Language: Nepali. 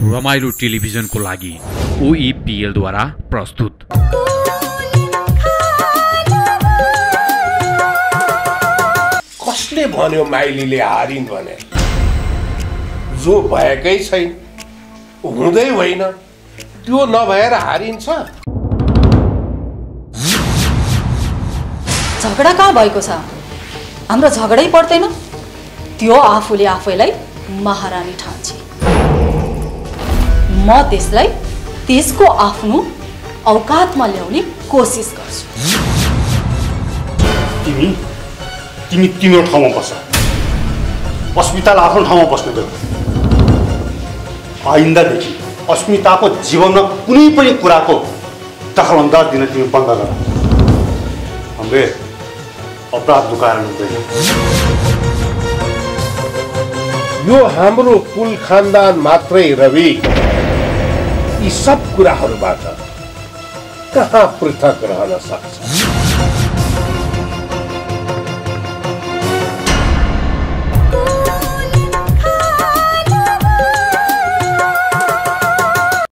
रमाइलो टेलिभिजनको लागि OEPL द्वारा प्रस्तुत। कसले भन्यो माइलीले हारिन् भने? जो भएकै छैन, हुँदै होइन, त्यो नभएर हारिन्छ। झगडा कहाँ भएको छ? हाम्रो झगडै पर्दैन। त्यो आफूले आफैलाई महारानी ठान्छ। म त्यसलाई त्यसको आफ्नो औकातमा ल्याउने कोसिस गर्छु। तिमी तिम्रो ठाउँमा बस। अस्मितालाई आफ्नो ठाउँमा बस्न देऊ। आइन्दादेखि अस्मिताको जीवनमा कुनै पनि कुराको दखलअन्दाज दिन तिमी बन्द गर। हामीले अपराध लुकाएर हुँदैन। यो हाम्रो कुल खानदान मात्रै रवि, यी सब कुराहरूबाट कहाँ पृथक रहन सक्छ?